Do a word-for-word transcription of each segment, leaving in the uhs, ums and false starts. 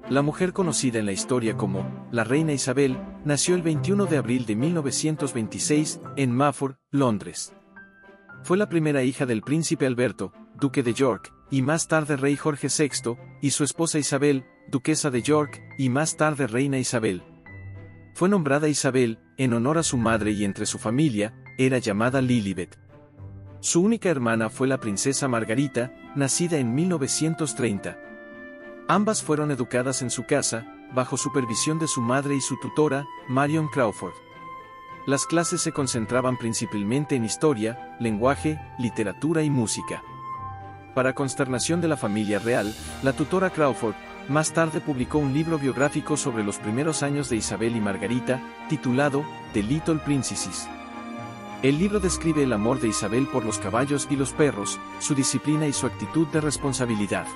La mujer conocida en la historia como la Reina Isabel, nació el veintiuno de abril de mil novecientos veintiséis, en Mayfair, Londres. Fue la primera hija del príncipe Alberto, duque de York, y más tarde rey Jorge sexto, y su esposa Isabel, duquesa de York, y más tarde reina Isabel. Fue nombrada Isabel, en honor a su madre, y entre su familia, era llamada Lilibet. Su única hermana fue la princesa Margarita, nacida en mil novecientos treinta. Ambas fueron educadas en su casa, bajo supervisión de su madre y su tutora, Marion Crawford. Las clases se concentraban principalmente en historia, lenguaje, literatura y música. Para consternación de la familia real, la tutora Crawford, más tarde publicó un libro biográfico sobre los primeros años de Isabel y Margarita, titulado The Little Princesses. El libro describe el amor de Isabel por los caballos y los perros, su disciplina y su actitud de responsabilidad.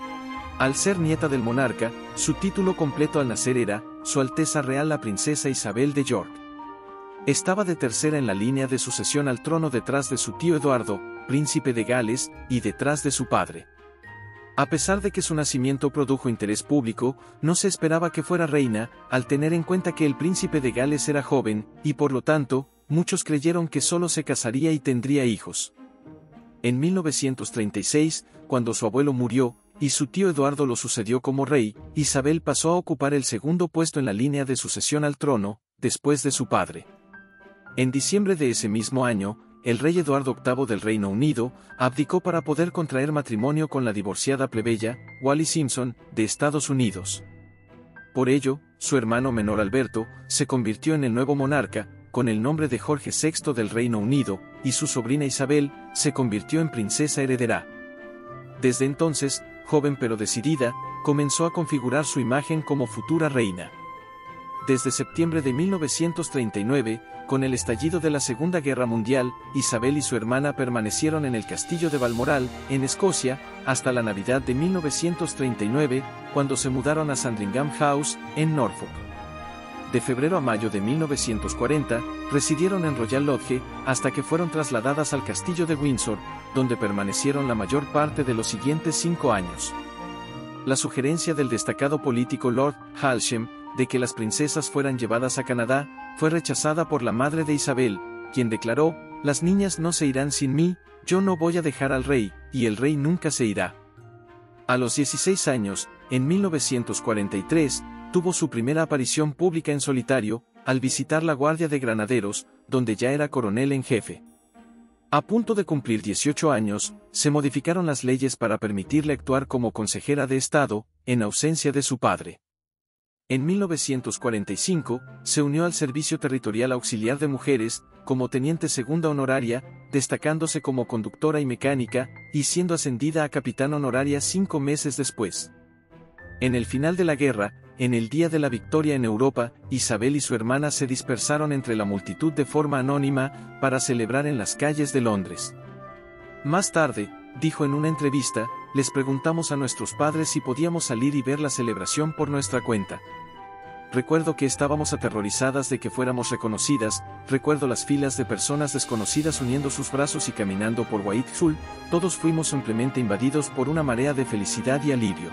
Al ser nieta del monarca, su título completo al nacer era, Su Alteza Real la Princesa Isabel de York. Estaba de tercera en la línea de sucesión al trono detrás de su tío Eduardo, príncipe de Gales, y detrás de su padre. A pesar de que su nacimiento produjo interés público, no se esperaba que fuera reina, al tener en cuenta que el príncipe de Gales era joven, y por lo tanto, muchos creyeron que solo se casaría y tendría hijos. En mil novecientos treinta y seis, cuando su abuelo murió, y su tío Eduardo lo sucedió como rey, Isabel pasó a ocupar el segundo puesto en la línea de sucesión al trono, después de su padre. En diciembre de ese mismo año, el rey Eduardo octavo del Reino Unido, abdicó para poder contraer matrimonio con la divorciada plebeya, Wallis Simpson, de Estados Unidos. Por ello, su hermano menor Alberto, se convirtió en el nuevo monarca, con el nombre de Jorge sexto del Reino Unido, y su sobrina Isabel, se convirtió en princesa heredera. Desde entonces, joven pero decidida, comenzó a configurar su imagen como futura reina. Desde septiembre de mil novecientos treinta y nueve, con el estallido de la Segunda Guerra Mundial, Isabel y su hermana permanecieron en el castillo de Balmoral, en Escocia, hasta la Navidad de mil novecientos treinta y nueve, cuando se mudaron a Sandringham House, en Norfolk. De febrero a mayo de mil novecientos cuarenta, residieron en Royal Lodge, hasta que fueron trasladadas al castillo de Windsor, donde permanecieron la mayor parte de los siguientes cinco años. La sugerencia del destacado político Lord Hailsham, de que las princesas fueran llevadas a Canadá, fue rechazada por la madre de Isabel, quien declaró, «Las niñas no se irán sin mí, yo no voy a dejar al rey, y el rey nunca se irá». A los dieciséis años, en mil novecientos cuarenta y tres, tuvo su primera aparición pública en solitario, al visitar la Guardia de Granaderos, donde ya era coronel en jefe. A punto de cumplir dieciocho años, se modificaron las leyes para permitirle actuar como consejera de Estado, en ausencia de su padre. En mil novecientos cuarenta y cinco, se unió al Servicio Territorial Auxiliar de Mujeres, como teniente segunda honoraria, destacándose como conductora y mecánica, y siendo ascendida a capitán honoraria cinco meses después. En el final de la guerra, en el día de la victoria en Europa, Isabel y su hermana se dispersaron entre la multitud de forma anónima, para celebrar en las calles de Londres. Más tarde, dijo en una entrevista, les preguntamos a nuestros padres si podíamos salir y ver la celebración por nuestra cuenta. Recuerdo que estábamos aterrorizadas de que fuéramos reconocidas, recuerdo las filas de personas desconocidas uniendo sus brazos y caminando por Whitehall, todos fuimos simplemente invadidos por una marea de felicidad y alivio.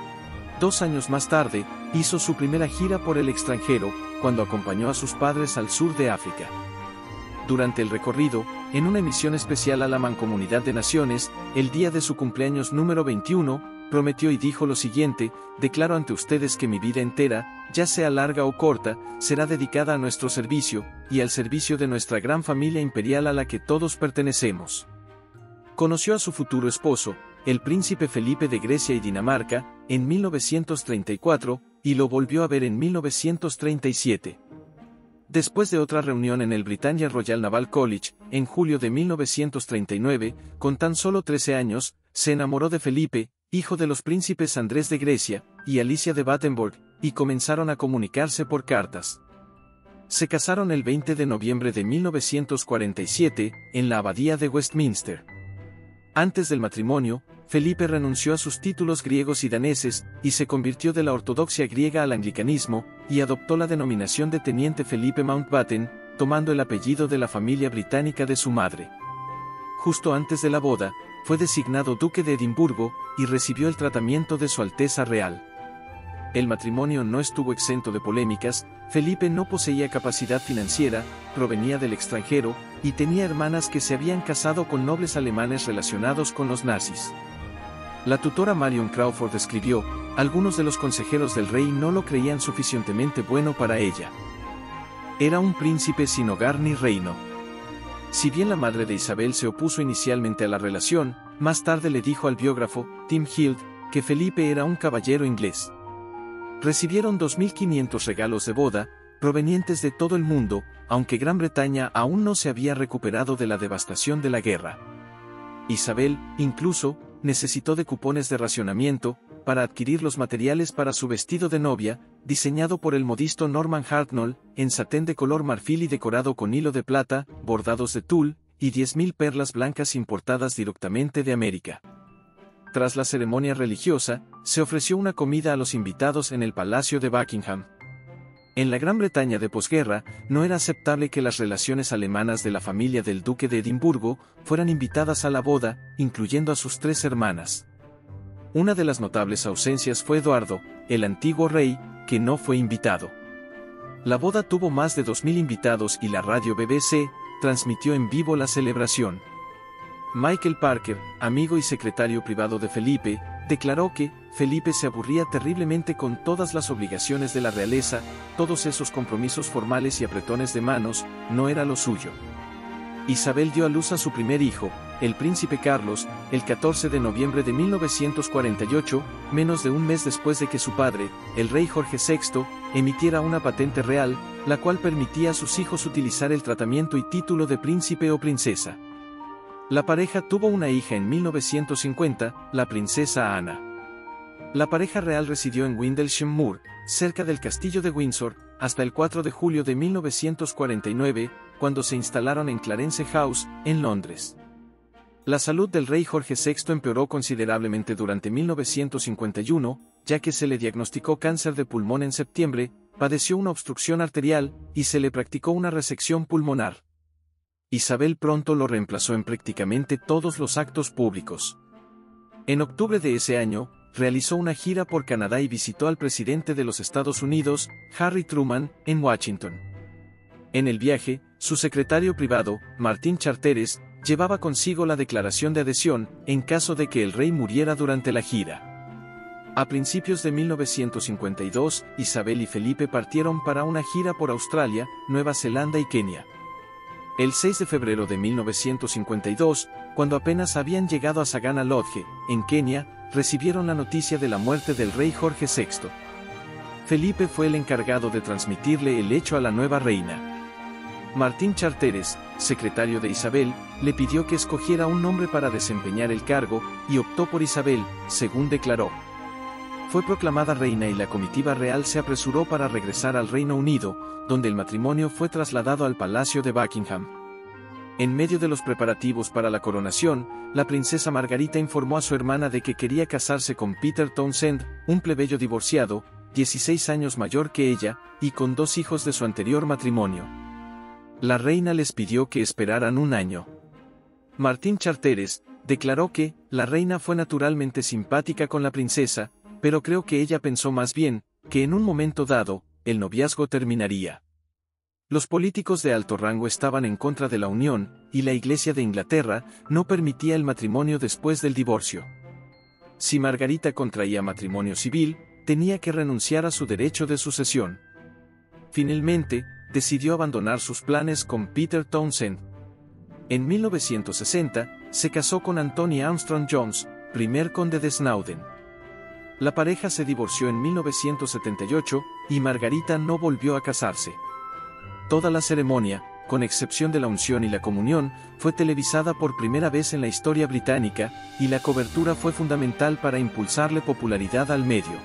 Dos años más tarde, hizo su primera gira por el extranjero, cuando acompañó a sus padres al sur de África. Durante el recorrido, en una emisión especial a la Mancomunidad de Naciones, el día de su cumpleaños número veintiuno, prometió y dijo lo siguiente: declaro ante ustedes que mi vida entera, ya sea larga o corta, será dedicada a nuestro servicio, y al servicio de nuestra gran familia imperial a la que todos pertenecemos. Conoció a su futuro esposo, el príncipe Felipe de Grecia y Dinamarca, en mil novecientos treinta y cuatro, y lo volvió a ver en mil novecientos treinta y siete. Después de otra reunión en el Britannia Royal Naval College, en julio de mil novecientos treinta y nueve, con tan solo trece años, se enamoró de Felipe, hijo de los príncipes Andrés de Grecia, y Alicia de Battenberg, y comenzaron a comunicarse por cartas. Se casaron el veinte de noviembre de mil novecientos cuarenta y siete, en la abadía de Westminster. Antes del matrimonio, Felipe renunció a sus títulos griegos y daneses, y se convirtió de la ortodoxia griega al anglicanismo, y adoptó la denominación de Teniente Felipe Mountbatten, tomando el apellido de la familia británica de su madre. Justo antes de la boda, fue designado duque de Edimburgo, y recibió el tratamiento de Su Alteza Real. el matrimonio no estuvo exento de polémicas. Felipe no poseía capacidad financiera, provenía del extranjero, y tenía hermanas que se habían casado con nobles alemanes relacionados con los nazis. La tutora Marion Crawford escribió: algunos de los consejeros del rey no lo creían suficientemente bueno para ella. Era un príncipe sin hogar ni reino. Si bien la madre de Isabel se opuso inicialmente a la relación, más tarde le dijo al biógrafo, Tim Hild, que Felipe era un caballero inglés. Recibieron dos mil quinientos regalos de boda, provenientes de todo el mundo, aunque Gran Bretaña aún no se había recuperado de la devastación de la guerra. Isabel, incluso, necesitó de cupones de racionamiento, para adquirir los materiales para su vestido de novia, diseñado por el modisto Norman Hartnell, en satén de color marfil y decorado con hilo de plata, bordados de tul, y diez mil perlas blancas importadas directamente de América. Tras la ceremonia religiosa, se ofreció una comida a los invitados en el Palacio de Buckingham. En la Gran Bretaña de posguerra, no era aceptable que las relaciones alemanas de la familia del duque de Edimburgo fueran invitadas a la boda, incluyendo a sus tres hermanas. Una de las notables ausencias fue Eduardo, el antiguo rey, que no fue invitado. La boda tuvo más de dos mil invitados y la radio B B C transmitió en vivo la celebración. Michael Parker, amigo y secretario privado de Felipe, declaró que Felipe se aburría terriblemente con todas las obligaciones de la realeza, todos esos compromisos formales y apretones de manos, no era lo suyo. Isabel dio a luz a su primer hijo, el príncipe Carlos, el catorce de noviembre de mil novecientos cuarenta y ocho, menos de un mes después de que su padre, el rey Jorge sexto, emitiera una patente real, la cual permitía a sus hijos utilizar el tratamiento y título de príncipe o princesa. La pareja tuvo una hija en mil novecientos cincuenta, la princesa Ana. La pareja real residió en Windlesham Moor, cerca del castillo de Windsor, hasta el cuatro de julio de mil novecientos cuarenta y nueve, cuando se instalaron en Clarence House, en Londres. La salud del rey Jorge sexto empeoró considerablemente durante mil novecientos cincuenta y uno, ya que se le diagnosticó cáncer de pulmón en septiembre, padeció una obstrucción arterial, y se le practicó una resección pulmonar. Isabel pronto lo reemplazó en prácticamente todos los actos públicos. En octubre de ese año, realizó una gira por Canadá y visitó al presidente de los Estados Unidos, Harry Truman, en Washington. En el viaje, su secretario privado, Martín Charteris, llevaba consigo la declaración de adhesión, en caso de que el rey muriera durante la gira. A principios de mil novecientos cincuenta y dos, Isabel y Felipe partieron para una gira por Australia, Nueva Zelanda y Kenia. El seis de febrero de mil novecientos cincuenta y dos, cuando apenas habían llegado a Sagana Lodge, en Kenia, recibieron la noticia de la muerte del rey Jorge sexto. Felipe fue el encargado de transmitirle el hecho a la nueva reina. Martín Charteris, secretario de Isabel, le pidió que escogiera un nombre para desempeñar el cargo, y optó por Isabel, según declaró. Fue proclamada reina y la comitiva real se apresuró para regresar al Reino Unido, donde el matrimonio fue trasladado al Palacio de Buckingham. En medio de los preparativos para la coronación, la princesa Margarita informó a su hermana de que quería casarse con Peter Townsend, un plebeyo divorciado, dieciséis años mayor que ella, y con dos hijos de su anterior matrimonio. La reina les pidió que esperaran un año. Martín Charteris declaró que la reina fue naturalmente simpática con la princesa, pero creo que ella pensó más bien, que en un momento dado, el noviazgo terminaría. Los políticos de alto rango estaban en contra de la unión, y la Iglesia de Inglaterra no permitía el matrimonio después del divorcio. Si Margarita contraía matrimonio civil, tenía que renunciar a su derecho de sucesión. Finalmente, decidió abandonar sus planes con Peter Townsend. En mil novecientos sesenta, se casó con Anthony Armstrong Jones, primer conde de Snowdon. La pareja se divorció en mil novecientos setenta y ocho, y Margarita no volvió a casarse. Toda la ceremonia, con excepción de la unción y la comunión, fue televisada por primera vez en la historia británica, y la cobertura fue fundamental para impulsarle popularidad al medio.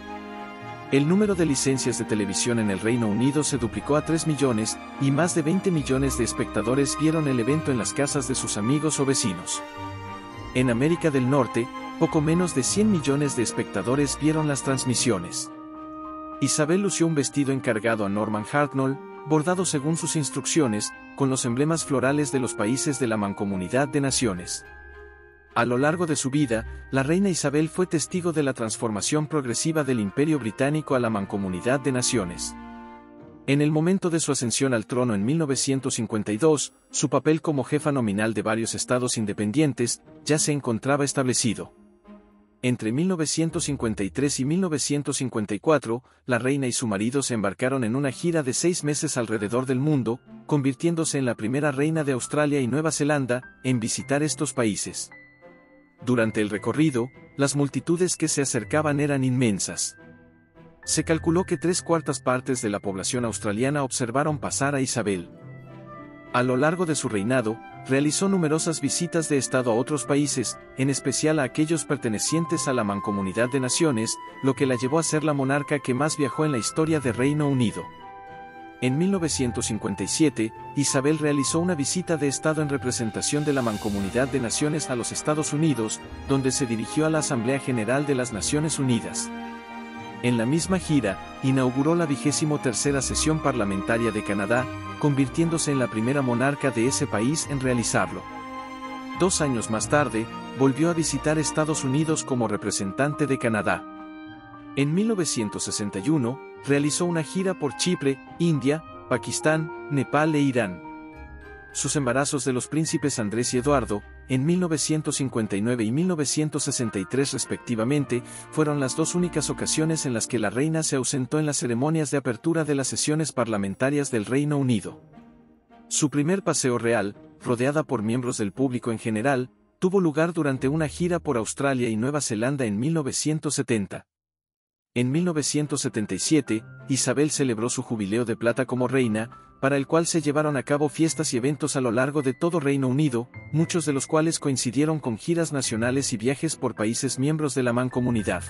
El número de licencias de televisión en el Reino Unido se duplicó a tres millones, y más de veinte millones de espectadores vieron el evento en las casas de sus amigos o vecinos. En América del Norte, poco menos de cien millones de espectadores vieron las transmisiones. Isabel lució un vestido encargado a Norman Hartnell, bordado según sus instrucciones, con los emblemas florales de los países de la Mancomunidad de Naciones. A lo largo de su vida, la reina Isabel fue testigo de la transformación progresiva del Imperio Británico a la Mancomunidad de Naciones. En el momento de su ascensión al trono en mil novecientos cincuenta y dos, su papel como jefa nominal de varios estados independientes ya se encontraba establecido. Entre mil novecientos cincuenta y tres y mil novecientos cincuenta y cuatro, la reina y su marido se embarcaron en una gira de seis meses alrededor del mundo, convirtiéndose en la primera reina de Australia y Nueva Zelanda en visitar estos países. Durante el recorrido, las multitudes que se acercaban eran inmensas. Se calculó que tres cuartas partes de la población australiana observaron pasar a Isabel. A lo largo de su reinado, realizó numerosas visitas de Estado a otros países, en especial a aquellos pertenecientes a la Mancomunidad de Naciones, lo que la llevó a ser la monarca que más viajó en la historia de Reino Unido. En mil novecientos cincuenta y siete, Isabel realizó una visita de Estado en representación de la Mancomunidad de Naciones a los Estados Unidos, donde se dirigió a la Asamblea General de las Naciones Unidas. En la misma gira, inauguró la vigésimo tercera sesión parlamentaria de Canadá, convirtiéndose en la primera monarca de ese país en realizarlo. Dos años más tarde, volvió a visitar Estados Unidos como representante de Canadá. En mil novecientos sesenta y uno, realizó una gira por Chipre, India, Pakistán, Nepal e Irán. Sus embarazos de los príncipes Andrés y Eduardo, en mil novecientos cincuenta y nueve y mil novecientos sesenta y tres respectivamente, fueron las dos únicas ocasiones en las que la reina se ausentó en las ceremonias de apertura de las sesiones parlamentarias del Reino Unido. Su primer paseo real, rodeada por miembros del público en general, tuvo lugar durante una gira por Australia y Nueva Zelanda en mil novecientos setenta. En mil novecientos setenta y siete, Isabel celebró su jubileo de plata como reina, para el cual se llevaron a cabo fiestas y eventos a lo largo de todo Reino Unido, muchos de los cuales coincidieron con giras nacionales y viajes por países miembros de la Mancomunidad.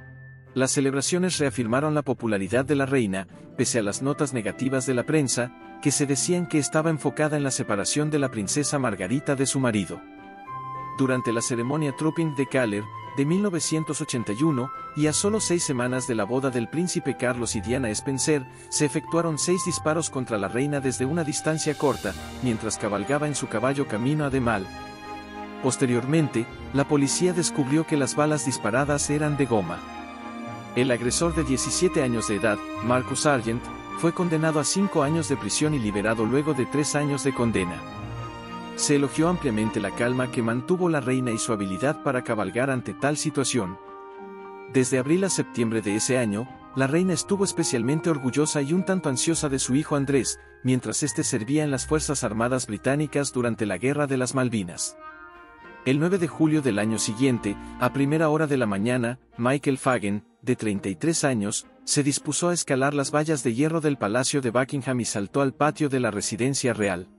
Las celebraciones reafirmaron la popularidad de la reina, pese a las notas negativas de la prensa, que se decían que estaba enfocada en la separación de la princesa Margarita de su marido. Durante la ceremonia Trooping de Caller, de mil novecientos ochenta y uno, y a solo seis semanas de la boda del príncipe Carlos y Diana Spencer, se efectuaron seis disparos contra la reina desde una distancia corta, mientras cabalgaba en su caballo camino a Demal. Posteriormente, la policía descubrió que las balas disparadas eran de goma. El agresor de diecisiete años de edad, Marcus Sargent, fue condenado a cinco años de prisión y liberado luego de tres años de condena. Se elogió ampliamente la calma que mantuvo la reina y su habilidad para cabalgar ante tal situación. Desde abril a septiembre de ese año, la reina estuvo especialmente orgullosa y un tanto ansiosa de su hijo Andrés, mientras éste servía en las Fuerzas Armadas británicas durante la Guerra de las Malvinas. El nueve de julio del año siguiente, a primera hora de la mañana, Michael Fagan, de treinta y tres años, se dispuso a escalar las vallas de hierro del Palacio de Buckingham y saltó al patio de la residencia real.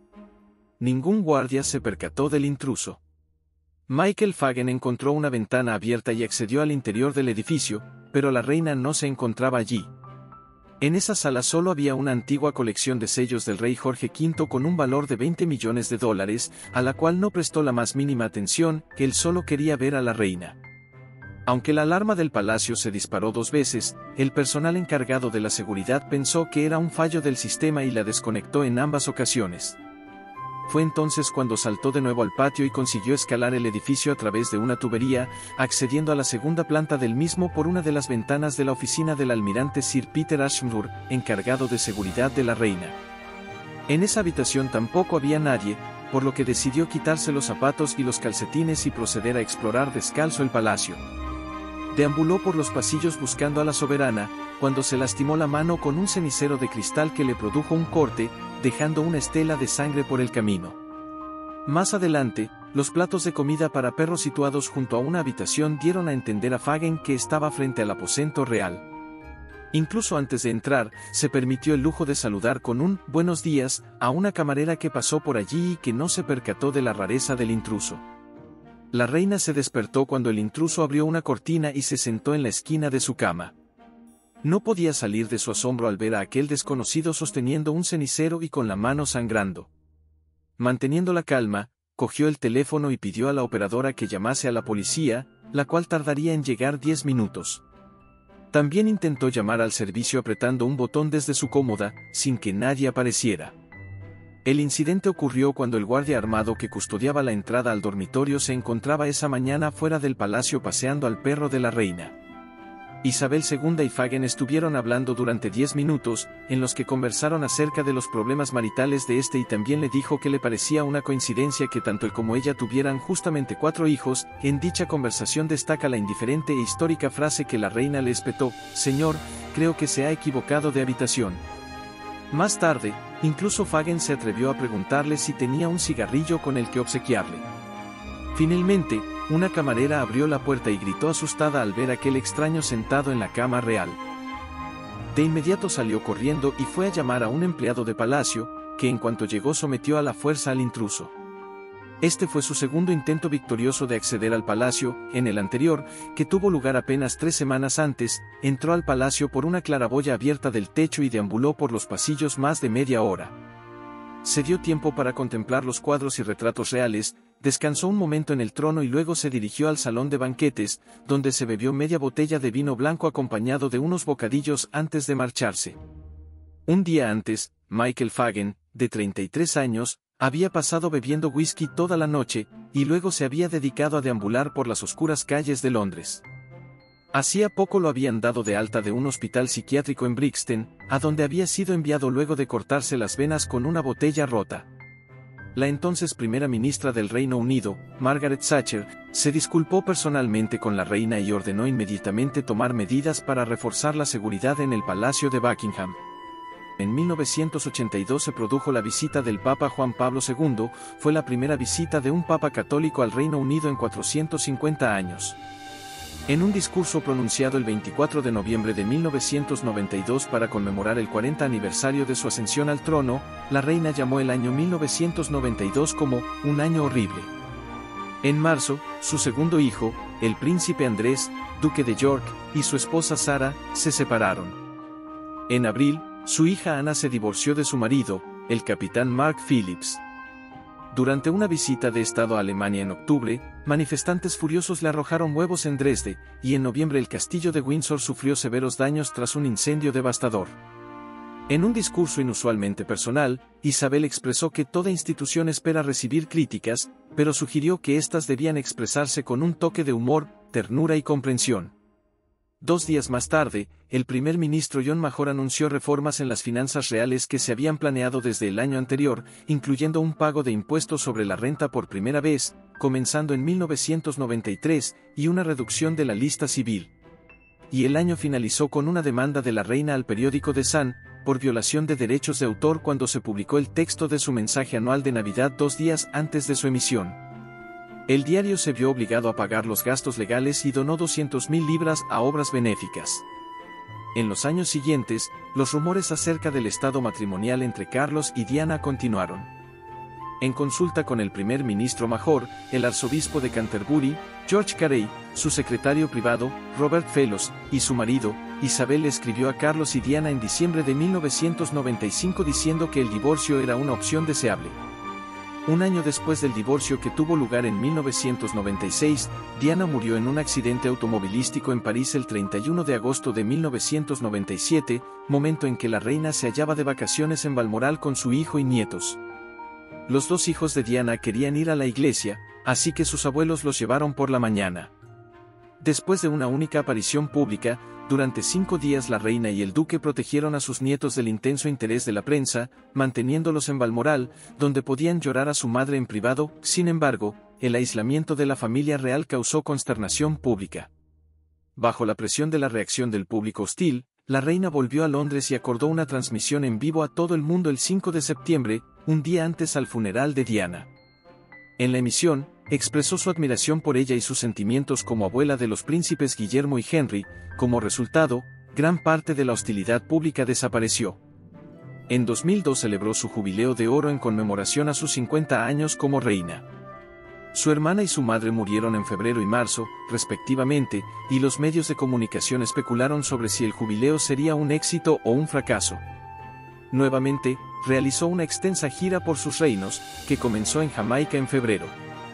Ningún guardia se percató del intruso. Michael Fagan encontró una ventana abierta y accedió al interior del edificio, pero la reina no se encontraba allí. En esa sala solo había una antigua colección de sellos del rey Jorge quinto con un valor de veinte millones de dólares, a la cual no prestó la más mínima atención, que él solo quería ver a la reina. Aunque la alarma del palacio se disparó dos veces, el personal encargado de la seguridad pensó que era un fallo del sistema y la desconectó en ambas ocasiones. Fue entonces cuando saltó de nuevo al patio y consiguió escalar el edificio a través de una tubería, accediendo a la segunda planta del mismo por una de las ventanas de la oficina del almirante Sir Peter Ashmore, encargado de seguridad de la reina. En esa habitación tampoco había nadie, por lo que decidió quitarse los zapatos y los calcetines y proceder a explorar descalzo el palacio. Deambuló por los pasillos buscando a la soberana, cuando se lastimó la mano con un cenicero de cristal que le produjo un corte, dejando una estela de sangre por el camino. Más adelante, los platos de comida para perros situados junto a una habitación dieron a entender a Fagan que estaba frente al aposento real. Incluso antes de entrar, se permitió el lujo de saludar con un «buenos días» a una camarera que pasó por allí y que no se percató de la rareza del intruso. La reina se despertó cuando el intruso abrió una cortina y se sentó en la esquina de su cama. No podía salir de su asombro al ver a aquel desconocido sosteniendo un cenicero y con la mano sangrando. Manteniendo la calma, cogió el teléfono y pidió a la operadora que llamase a la policía, la cual tardaría en llegar diez minutos. También intentó llamar al servicio apretando un botón desde su cómoda, sin que nadie apareciera. El incidente ocurrió cuando el guardia armado que custodiaba la entrada al dormitorio se encontraba esa mañana fuera del palacio paseando al perro de la reina. Isabel segunda y Fagin estuvieron hablando durante diez minutos, en los que conversaron acerca de los problemas maritales de este y también le dijo que le parecía una coincidencia que tanto él como ella tuvieran justamente cuatro hijos. En dicha conversación destaca la indiferente e histórica frase que la reina le espetó: «Señor, creo que se ha equivocado de habitación». Más tarde, incluso Fagin se atrevió a preguntarle si tenía un cigarrillo con el que obsequiarle. Finalmente, una camarera abrió la puerta y gritó asustada al ver a aquel extraño sentado en la cama real. De inmediato salió corriendo y fue a llamar a un empleado de palacio, que en cuanto llegó sometió a la fuerza al intruso. Este fue su segundo intento victorioso de acceder al palacio. En el anterior, que tuvo lugar apenas tres semanas antes, entró al palacio por una claraboya abierta del techo y deambuló por los pasillos más de media hora. Se dio tiempo para contemplar los cuadros y retratos reales, descansó un momento en el trono y luego se dirigió al salón de banquetes, donde se bebió media botella de vino blanco acompañado de unos bocadillos antes de marcharse. Un día antes, Michael Fagin, de treinta y tres años, había pasado bebiendo whisky toda la noche, y luego se había dedicado a deambular por las oscuras calles de Londres. Hacía poco lo habían dado de alta de un hospital psiquiátrico en Brixton, a donde había sido enviado luego de cortarse las venas con una botella rota. La entonces primera ministra del Reino Unido, Margaret Thatcher, se disculpó personalmente con la reina y ordenó inmediatamente tomar medidas para reforzar la seguridad en el Palacio de Buckingham. En mil novecientos ochenta y dos se produjo la visita del Papa Juan Pablo segundo, fue la primera visita de un papa católico al Reino Unido en cuatrocientos cincuenta años. En un discurso pronunciado el veinticuatro de noviembre de mil novecientos noventa y dos para conmemorar el cuarenta aniversario de su ascensión al trono, la reina llamó el año mil novecientos noventa y dos como «un año horrible». En marzo, su segundo hijo, el príncipe Andrés, duque de York, y su esposa Sara, se separaron. En abril, su hija Ana se divorció de su marido, el capitán Mark Phillips. Durante una visita de Estado a Alemania en octubre, manifestantes furiosos le arrojaron huevos en Dresde, y en noviembre el castillo de Windsor sufrió severos daños tras un incendio devastador. En un discurso inusualmente personal, Isabel expresó que toda institución espera recibir críticas, pero sugirió que éstas debían expresarse con un toque de humor, ternura y comprensión. Dos días más tarde, el primer ministro John Major anunció reformas en las finanzas reales que se habían planeado desde el año anterior, incluyendo un pago de impuestos sobre la renta por primera vez, comenzando en mil novecientos noventa y tres, y una reducción de la lista civil. Y el año finalizó con una demanda de la reina al periódico The Sun, por violación de derechos de autor cuando se publicó el texto de su mensaje anual de Navidad dos días antes de su emisión. El diario se vio obligado a pagar los gastos legales y donó doscientas mil libras a obras benéficas. En los años siguientes, los rumores acerca del estado matrimonial entre Carlos y Diana continuaron. En consulta con el primer ministro Major, el arzobispo de Canterbury, George Carey, su secretario privado, Robert Fellows, y su marido, Isabel escribió a Carlos y Diana en diciembre de mil novecientos noventa y cinco diciendo que el divorcio era una opción deseable. Un año después del divorcio que tuvo lugar en mil novecientos noventa y seis, Diana murió en un accidente automovilístico en París el treinta y uno de agosto de mil novecientos noventa y siete, momento en que la reina se hallaba de vacaciones en Balmoral con su hijo y nietos. Los dos hijos de Diana querían ir a la iglesia, así que sus abuelos los llevaron por la mañana. Después de una única aparición pública, durante cinco días la reina y el duque protegieron a sus nietos del intenso interés de la prensa, manteniéndolos en Balmoral, donde podían llorar a su madre en privado. Sin embargo, el aislamiento de la familia real causó consternación pública. Bajo la presión de la reacción del público hostil, la reina volvió a Londres y acordó una transmisión en vivo a todo el mundo el cinco de septiembre, un día antes al funeral de Diana. En la emisión, expresó su admiración por ella y sus sentimientos como abuela de los príncipes Guillermo y Henry. Como resultado, gran parte de la hostilidad pública desapareció. En dos mil dos celebró su jubileo de oro en conmemoración a sus cincuenta años como reina. Su hermana y su madre murieron en febrero y marzo, respectivamente, y los medios de comunicación especularon sobre si el jubileo sería un éxito o un fracaso. Nuevamente, realizó una extensa gira por sus reinos, que comenzó en Jamaica en febrero.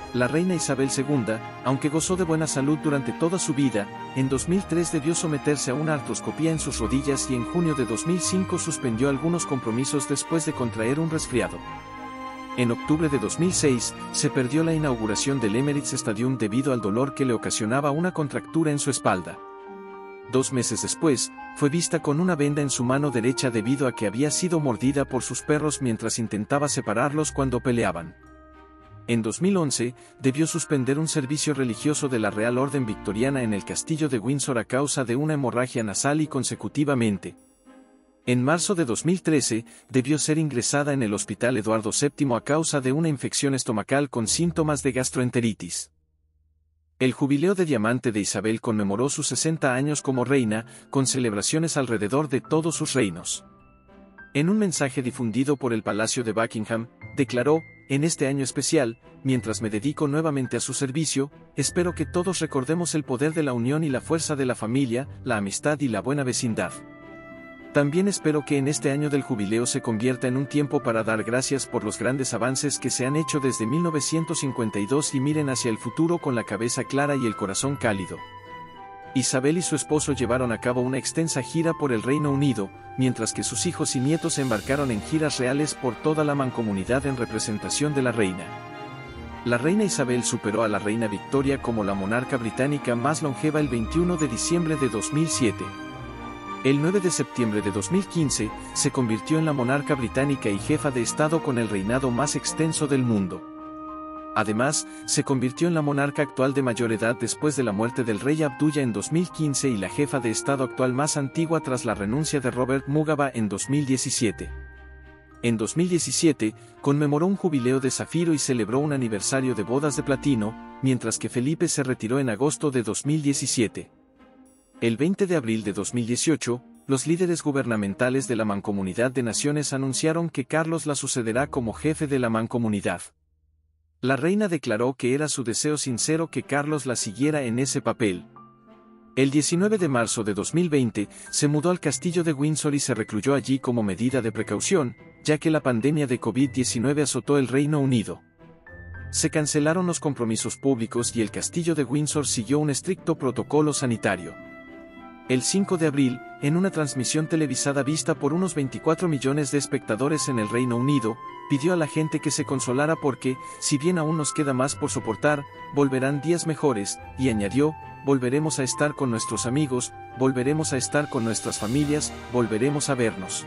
La reina Isabel segunda, aunque gozó de buena salud durante toda su vida, en dos mil tres debió someterse a una artroscopía en sus rodillas y en junio de dos mil cinco suspendió algunos compromisos después de contraer un resfriado. En octubre de dos mil seis, se perdió la inauguración del Emirates Stadium debido al dolor que le ocasionaba una contractura en su espalda. Dos meses después, fue vista con una venda en su mano derecha debido a que había sido mordida por sus perros mientras intentaba separarlos cuando peleaban. En dos mil once, debió suspender un servicio religioso de la Real Orden Victoriana en el castillo de Windsor a causa de una hemorragia nasal y consecutivamente. En marzo de dos mil trece, debió ser ingresada en el Hospital Eduardo séptimo a causa de una infección estomacal con síntomas de gastroenteritis. El jubileo de diamante de Isabel conmemoró sus sesenta años como reina, con celebraciones alrededor de todos sus reinos. En un mensaje difundido por el Palacio de Buckingham, declaró: "En este año especial, mientras me dedico nuevamente a su servicio, espero que todos recordemos el poder de la unión y la fuerza de la familia, la amistad y la buena vecindad. También espero que en este año del jubileo se convierta en un tiempo para dar gracias por los grandes avances que se han hecho desde mil novecientos cincuenta y dos y miren hacia el futuro con la cabeza clara y el corazón cálido". Isabel y su esposo llevaron a cabo una extensa gira por el Reino Unido, mientras que sus hijos y nietos se embarcaron en giras reales por toda la mancomunidad en representación de la reina. La reina Isabel superó a la reina Victoria como la monarca británica más longeva el veintiuno de diciembre de dos mil siete. El nueve de septiembre de dos mil quince, se convirtió en la monarca británica y jefa de Estado con el reinado más extenso del mundo. Además, se convirtió en la monarca actual de mayor edad después de la muerte del rey Abdullah en dos mil quince y la jefa de Estado actual más antigua tras la renuncia de Robert Mugabe en dos mil diecisiete. En dos mil diecisiete, conmemoró un jubileo de zafiro y celebró un aniversario de bodas de platino, mientras que Felipe se retiró en agosto de dos mil diecisiete. El veinte de abril de dos mil dieciocho, los líderes gubernamentales de la Mancomunidad de Naciones anunciaron que Carlos la sucederá como jefe de la Mancomunidad. La reina declaró que era su deseo sincero que Carlos la siguiera en ese papel. El diecinueve de marzo de dos mil veinte, se mudó al castillo de Windsor y se recluyó allí como medida de precaución, ya que la pandemia de COVID diecinueve azotó el Reino Unido. Se cancelaron los compromisos públicos y el castillo de Windsor siguió un estricto protocolo sanitario. El cinco de abril, en una transmisión televisada vista por unos veinticuatro millones de espectadores en el Reino Unido, pidió a la gente que se consolara porque, si bien aún nos queda más por soportar, volverán días mejores, y añadió: "Volveremos a estar con nuestros amigos, volveremos a estar con nuestras familias, volveremos a vernos".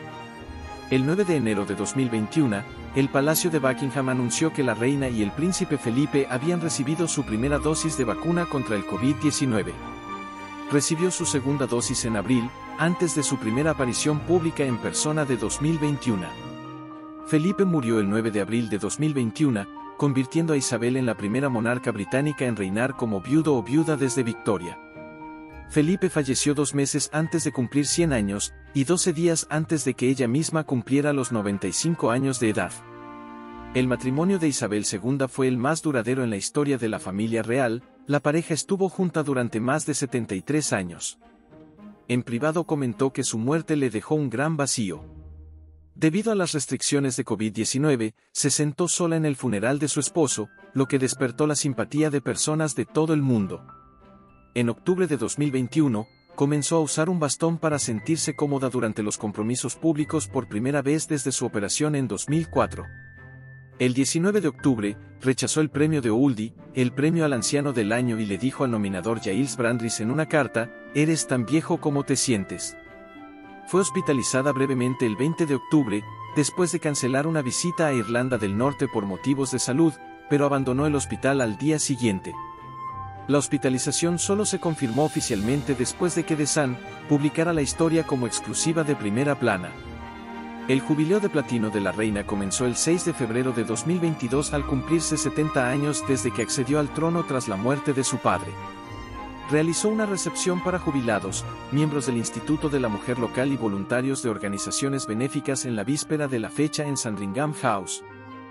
El nueve de enero de dos mil veintiuno, el Palacio de Buckingham anunció que la reina y el príncipe Felipe habían recibido su primera dosis de vacuna contra el COVID diecinueve. Recibió su segunda dosis en abril, antes de su primera aparición pública en persona de dos mil veintiuno. Felipe murió el nueve de abril de dos mil veintiuno, convirtiendo a Isabel en la primera monarca británica en reinar como viudo o viuda desde Victoria. Felipe falleció dos meses antes de cumplir cien años, y doce días antes de que ella misma cumpliera los noventa y cinco años de edad. El matrimonio de Isabel segunda fue el más duradero en la historia de la familia real. La pareja estuvo junta durante más de setenta y tres años. En privado comentó que su muerte le dejó un gran vacío. Debido a las restricciones de COVID diecinueve, se sentó sola en el funeral de su esposo, lo que despertó la simpatía de personas de todo el mundo. En octubre de dos mil veintiuno, comenzó a usar un bastón para sentirse cómoda durante los compromisos públicos por primera vez desde su operación en dos mil cuatro. El diecinueve de octubre, rechazó el premio de Oldie, el premio al anciano del año, y le dijo al nominador Giles Brandreth en una carta: "Eres tan viejo como te sientes". Fue hospitalizada brevemente el veinte de octubre, después de cancelar una visita a Irlanda del Norte por motivos de salud, pero abandonó el hospital al día siguiente. La hospitalización solo se confirmó oficialmente después de que The Sun publicara la historia como exclusiva de primera plana. El jubileo de platino de la reina comenzó el seis de febrero de dos mil veintidós al cumplirse setenta años desde que accedió al trono tras la muerte de su padre. Realizó una recepción para jubilados, miembros del Instituto de la Mujer local y voluntarios de organizaciones benéficas en la víspera de la fecha en Sandringham House.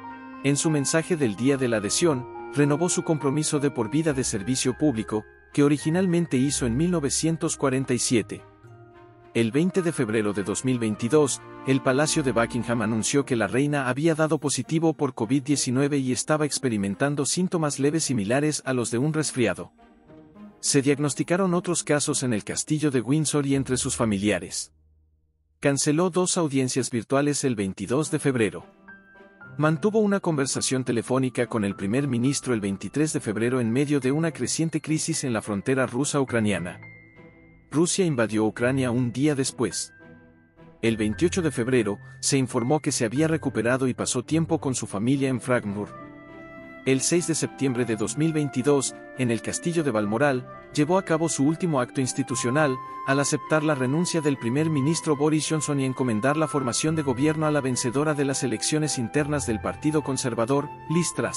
En su mensaje del día de la adhesión, renovó su compromiso de por vida de servicio público, que originalmente hizo en mil novecientos cuarenta y siete. El veinte de febrero de dos mil veintidós, el Palacio de Buckingham anunció que la reina había dado positivo por COVID diecinueve y estaba experimentando síntomas leves similares a los de un resfriado. Se diagnosticaron otros casos en el castillo de Windsor y entre sus familiares. Canceló dos audiencias virtuales el veintidós de febrero. Mantuvo una conversación telefónica con el primer ministro el veintitrés de febrero en medio de una creciente crisis en la frontera rusa-ucraniana. Rusia invadió Ucrania un día después. El veintiocho de febrero, se informó que se había recuperado y pasó tiempo con su familia en Frankfurt. El seis de septiembre de dos mil veintidós, en el castillo de Balmoral, llevó a cabo su último acto institucional, al aceptar la renuncia del primer ministro Boris Johnson y encomendar la formación de gobierno a la vencedora de las elecciones internas del Partido Conservador, Liz Truss.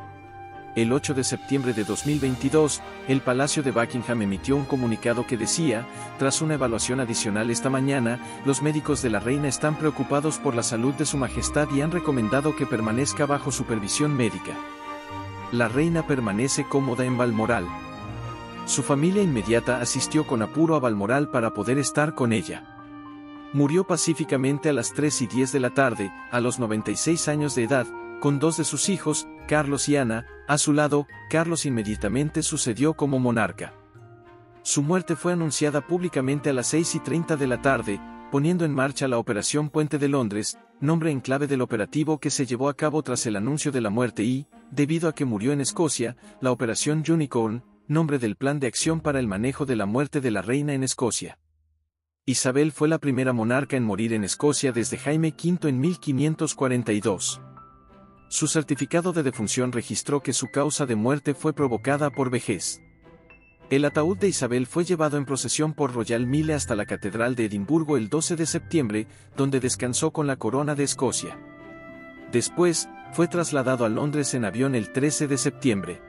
El ocho de septiembre de dos mil veintidós, el Palacio de Buckingham emitió un comunicado que decía: tras una evaluación adicional esta mañana, los médicos de la reina están preocupados por la salud de su majestad y han recomendado que permanezca bajo supervisión médica. La reina permanece cómoda en Balmoral. Su familia inmediata asistió con apuro a Balmoral para poder estar con ella. Murió pacíficamente a las tres y diez de la tarde, a los noventa y seis años de edad, con dos de sus hijos, Carlos y Ana, a su lado. Carlos inmediatamente sucedió como monarca. Su muerte fue anunciada públicamente a las seis y treinta de la tarde, poniendo en marcha la Operación Puente de Londres, nombre en clave del operativo que se llevó a cabo tras el anuncio de la muerte y, debido a que murió en Escocia, la Operación Unicorn, nombre del plan de acción para el manejo de la muerte de la reina en Escocia. Isabel fue la primera monarca en morir en Escocia desde Jaime quinto en mil quinientos cuarenta y dos. Su certificado de defunción registró que su causa de muerte fue provocada por vejez. El ataúd de Isabel fue llevado en procesión por Royal Mile hasta la Catedral de Edimburgo el doce de septiembre, donde descansó con la corona de Escocia. Después, fue trasladado a Londres en avión el trece de septiembre.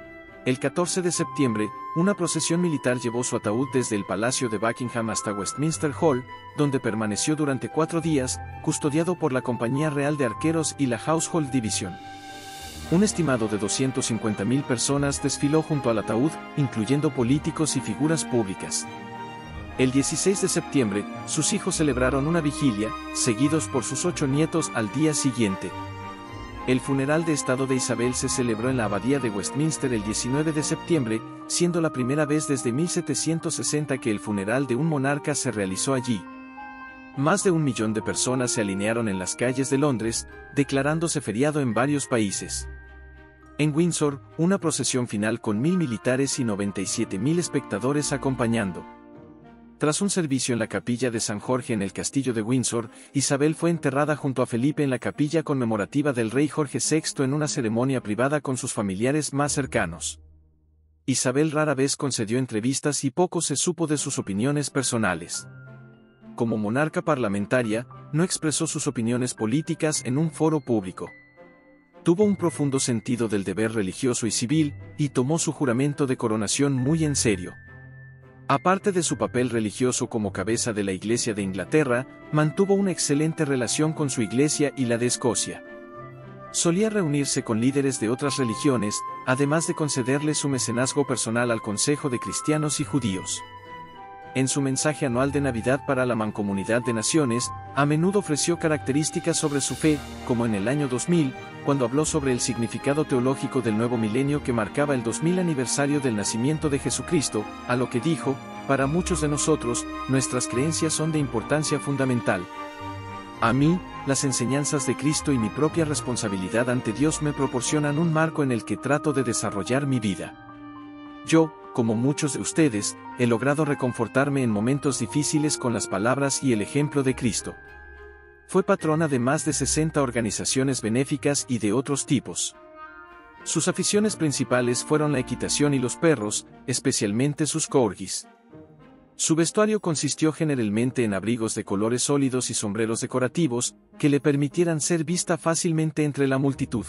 El catorce de septiembre, una procesión militar llevó su ataúd desde el Palacio de Buckingham hasta Westminster Hall, donde permaneció durante cuatro días, custodiado por la Compañía Real de Arqueros y la Household Division. Un estimado de doscientas cincuenta mil personas desfiló junto al ataúd, incluyendo políticos y figuras públicas. El dieciséis de septiembre, sus hijos celebraron una vigilia, seguidos por sus ocho nietos al día siguiente. El funeral de Estado de Isabel se celebró en la Abadía de Westminster el diecinueve de septiembre, siendo la primera vez desde mil setecientos sesenta que el funeral de un monarca se realizó allí. Más de un millón de personas se alinearon en las calles de Londres, declarándose feriado en varios países. En Windsor, una procesión final con mil militares y noventa y siete mil espectadores acompañando. Tras un servicio en la capilla de San Jorge en el castillo de Windsor, Isabel fue enterrada junto a Felipe en la capilla conmemorativa del rey Jorge sexto en una ceremonia privada con sus familiares más cercanos. Isabel rara vez concedió entrevistas y poco se supo de sus opiniones personales. Como monarca parlamentaria, no expresó sus opiniones políticas en un foro público. Tuvo un profundo sentido del deber religioso y civil, y tomó su juramento de coronación muy en serio. Aparte de su papel religioso como cabeza de la Iglesia de Inglaterra, mantuvo una excelente relación con su iglesia y la de Escocia. Solía reunirse con líderes de otras religiones, además de concederle su mecenazgo personal al Consejo de Cristianos y Judíos. En su mensaje anual de Navidad para la Mancomunidad de Naciones, a menudo ofreció características sobre su fe, como en el año dos mil, cuando habló sobre el significado teológico del nuevo milenio que marcaba el dos mil aniversario del nacimiento de Jesucristo, a lo que dijo: para muchos de nosotros, nuestras creencias son de importancia fundamental. A mí, las enseñanzas de Cristo y mi propia responsabilidad ante Dios me proporcionan un marco en el que trato de desarrollar mi vida. Yo, como muchos de ustedes, he logrado reconfortarme en momentos difíciles con las palabras y el ejemplo de Cristo. Fue patrona de más de sesenta organizaciones benéficas y de otros tipos. Sus aficiones principales fueron la equitación y los perros, especialmente sus corgis. Su vestuario consistió generalmente en abrigos de colores sólidos y sombreros decorativos, que le permitieran ser vista fácilmente entre la multitud.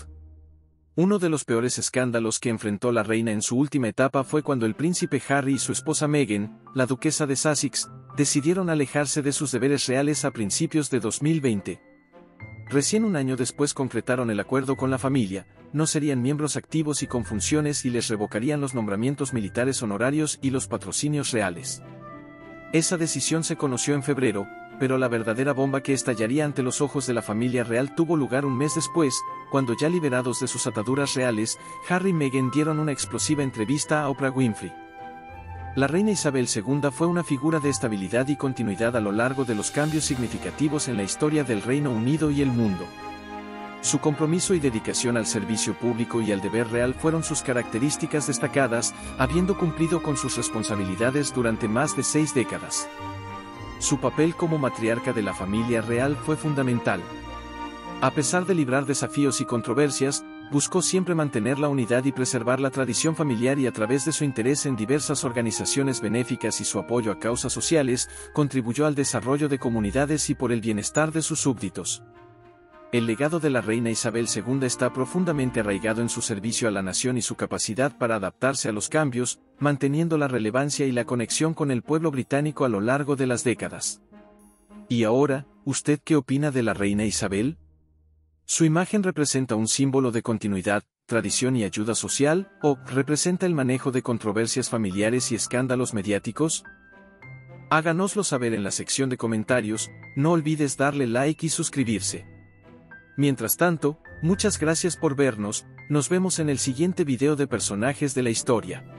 Uno de los peores escándalos que enfrentó la reina en su última etapa fue cuando el príncipe Harry y su esposa Meghan, la duquesa de Sussex, decidieron alejarse de sus deberes reales a principios de dos mil veinte. Recién un año después concretaron el acuerdo con la familia, no serían miembros activos y con funciones y les revocarían los nombramientos militares honorarios y los patrocinios reales. Esa decisión se conoció en febrero, pero la verdadera bomba que estallaría ante los ojos de la familia real tuvo lugar un mes después, cuando ya liberados de sus ataduras reales, Harry y Meghan dieron una explosiva entrevista a Oprah Winfrey. La reina Isabel segunda fue una figura de estabilidad y continuidad a lo largo de los cambios significativos en la historia del Reino Unido y el mundo. Su compromiso y dedicación al servicio público y al deber real fueron sus características destacadas, habiendo cumplido con sus responsabilidades durante más de seis décadas. Su papel como matriarca de la familia real fue fundamental. A pesar de librar desafíos y controversias, buscó siempre mantener la unidad y preservar la tradición familiar, y a través de su interés en diversas organizaciones benéficas y su apoyo a causas sociales, contribuyó al desarrollo de comunidades y por el bienestar de sus súbditos. El legado de la reina Isabel segunda está profundamente arraigado en su servicio a la nación y su capacidad para adaptarse a los cambios, manteniendo la relevancia y la conexión con el pueblo británico a lo largo de las décadas. Y ahora, ¿usted qué opina de la reina Isabel? ¿Su imagen representa un símbolo de continuidad, tradición y ayuda social, o representa el manejo de controversias familiares y escándalos mediáticos? Háganoslo saber en la sección de comentarios, no olvides darle like y suscribirse. Mientras tanto, muchas gracias por vernos, nos vemos en el siguiente video de personajes de la historia.